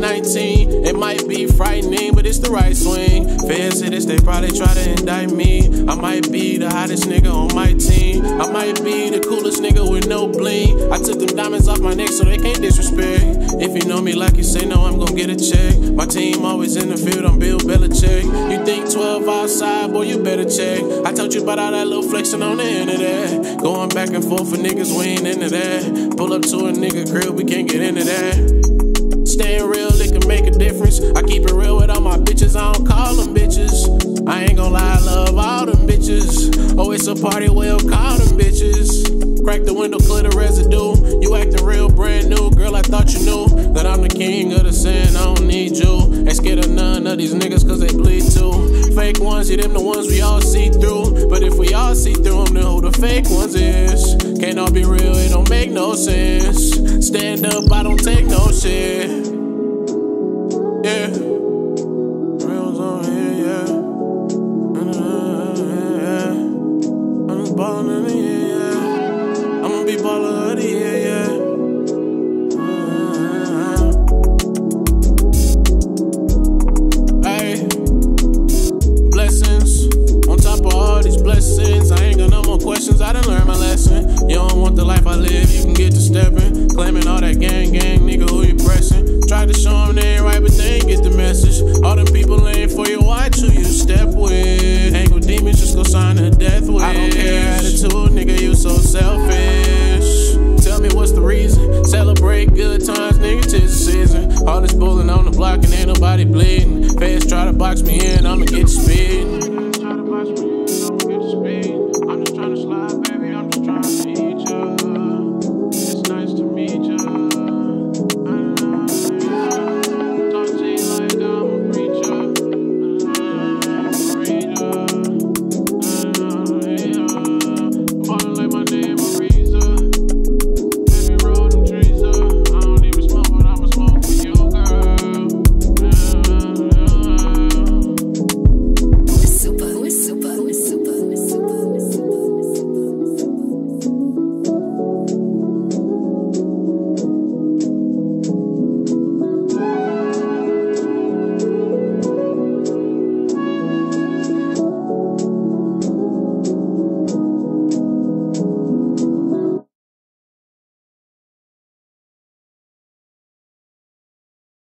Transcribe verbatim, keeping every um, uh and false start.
nineteen. It might be frightening, but it's the right swing. Feds say this, they probably try to indict me. I might be the hottest nigga on my team. I might be the coolest nigga with no bling. I took them diamonds off my neck so they can't disrespect. If you know me like you say, no, I'm gon' get a check. My team always in the field, I'm Bill Belichick. You think twelve outside, boy, you better check. I told you about all that little flexing on the internet. Going back and forth for niggas, we ain't into that. Pull up to a nigga crib, we can't get into that. Staying real, it can make a difference. I keep it real with all my bitches, I don't call them bitches. I ain't gon' lie, I love all them bitches. Oh, it's a party, well, call them bitches. Crack the window, clear the residue. You acting real brand new, girl, I thought you knew that I'm the king of the sin, I don't need you. Ain't scared of none of these niggas cause they bleed too. Fake ones, yeah, them the ones we all see through. But if we all see through them, then who the fake ones is? Can't all be real, it don't make no sense. Stand up, I don't take no shit. Yeah. Reals on here, yeah. I'm just ballin' in the air, yeah. I'ma be ballin' of the year, yeah. Hey, blessings on top of all these blessings. I ain't got no more questions, I done learned my lesson. You don't want the life I live, you can get to stepping. Claiming all that gang, gang, nigga, who you pressing? Tried to show them they ain't right, but they ain't get the message. All them people ain't for you, watch who you step with. Ain't with demons, just go sign a death wish. I don't care attitude, nigga, you so selfish. Tell me what's the reason? Celebrate good times, nigga, tis the season. All this bullying on the block and ain't nobody bleeding. Feds try to box me in, I'ma get you speeding.